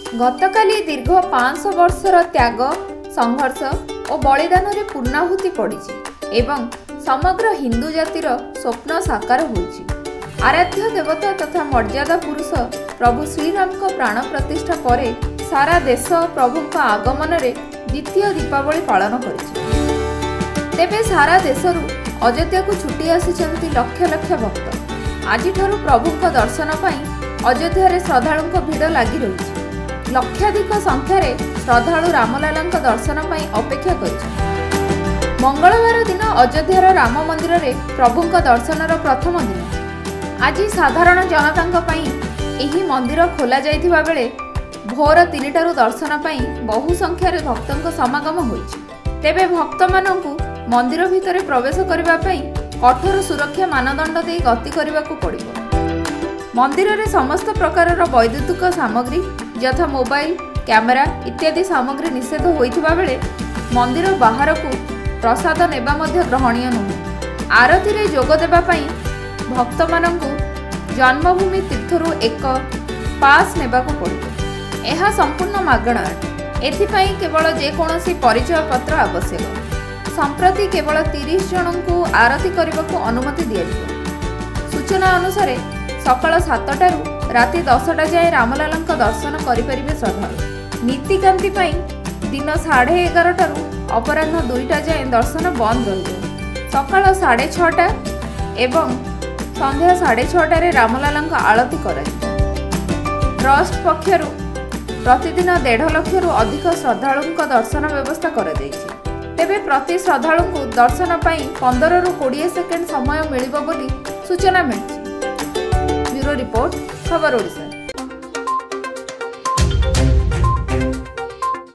गतकाली दीर्घ 500 वर्षर त्याग संघर्ष और बलिदान रे पूर्णाहुति पड़ी एवं समग्र हिंदू जातिर स्वप्न साकार होइछि। आराध्य देवता तथा मर्यादा पुरुष प्रभु श्रीराम को प्राण प्रतिष्ठा परे सारा देश प्रभु का आगमन रे द्वितीय दीपावली पालन करिछि। तेबे सारा देशरु अयोध्या को छुट्टी आसिछन्ति लक्ष लक्ष भक्त। आज प्रभु को दर्शन पाई अयोध्या रे श्रद्धालुंक भीड़ लगी रही। लक्षाधिक संख्यार श्रद्धालु रामलाला दर्शन पाई अपेक्षा करिछि। मंगलवार दिन अयोध्यार राम मंदिर रे प्रभु दर्शनर प्रथम दिन। आज साधारण जनता एही मंदिर खोल जाइथिबा बेले भोर 3टारू दर्शन पाई बहु संख्यार भक्तों समागम होइछि। तेबे भक्त माननकु मंदिर भितर प्रवेश करबा पई कठोर सुरक्षा मानदंड दे गति करबाकू पड़िबो। मंदिर रे समस्त प्रकारर वैद्युतिक सामग्री यथा मोबाइल कैमेरा इत्यादि सामग्री निषेध होइथिबा बेले मंदिर बाहर को प्रसाद नेबा मध्य ग्रहणीय नुहे। आरती रे जोग देबा पई भक्त माननकु जन्मभूमि तीर्थरु एक पास नेबाकू पड़िबो। एहा संपूर्ण मागणा एथिपाई केवल जेकोसी परिचय पत्र आवश्यक। संप्रति केवल 30 जन को आरती करने को अनुमति दिया। सूचना अनुसार सकाल 7टारू राति 10टा जाए रामलाला दर्शन करें श्रद्धालु। नीतिकांति दिन 11:30 अपराह्न 2टा जाए दर्शन बंद रही। सकाल 6:30 एवं संध्या 6:30 रामलाला आलती कर ट्रस्ट पक्षर प्रतिदिन 1.5 लाख अधिक श्रद्धालु दर्शन व्यवस्था कर। तेबे प्रति श्रद्धालु को दर्शन पाई 15 ରୁ 20 सेकेंड समय मिलिबो बोली सूचना मिली। ब्यूरो रिपोर्ट खबर ओडिशा।